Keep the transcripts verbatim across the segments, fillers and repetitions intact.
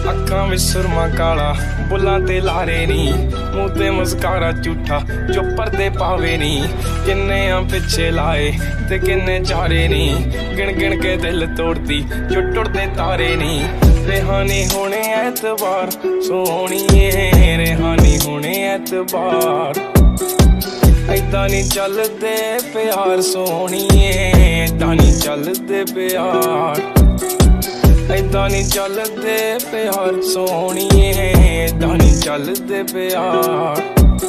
अक्खां विच सुरमा काला बुल्लां ते लारे नी, मूंह ते मुस्कारा झूठा जो पर्दे पावे नी। किन्ने आ पिछे लाए ते किन्ने चारे नी, गिण गिण के दिल तोड़दी जो टुटदे तारे नी। रेहानी होने ऐतबार सोहणीए, रेहानी होने ऐतबार। ऐदां नी चलदे प्यार सोहणीए, ऐदां नी चलदे प्यार। ऐदां नी चलदे प्यार सोहणीए, ऐदां नी चलदे प्यार।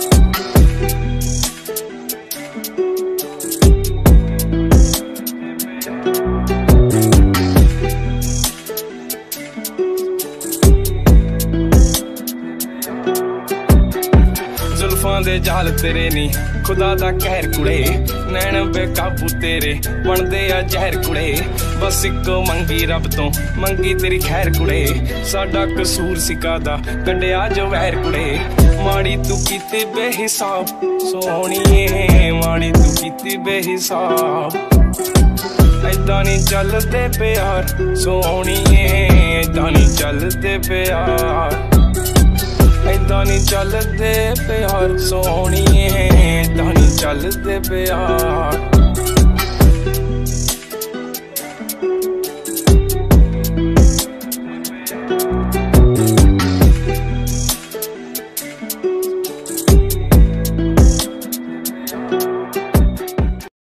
जुल्फां दे जाल तेरे नी खुदा दा कहर कुड़े, नैन बेकाबू तेरे बनदे आ जहर कुड़े। बस इको मंगी रब तो मंगी तेरी खैर कुड़े, साडा कसूर सिकादा कड्डिया जो वैर कुड़े। माड़ी तू कीती बेहिसाब सोहणीए, माड़ी तू कीती बेहिसाब। ऐदां नी चलदे प्यार सोहणीए, ऐदां नी चलदे प्यार। ऐदां नी चलदे प्यार सोहणीए, ऐदां नी चलदे प्यार।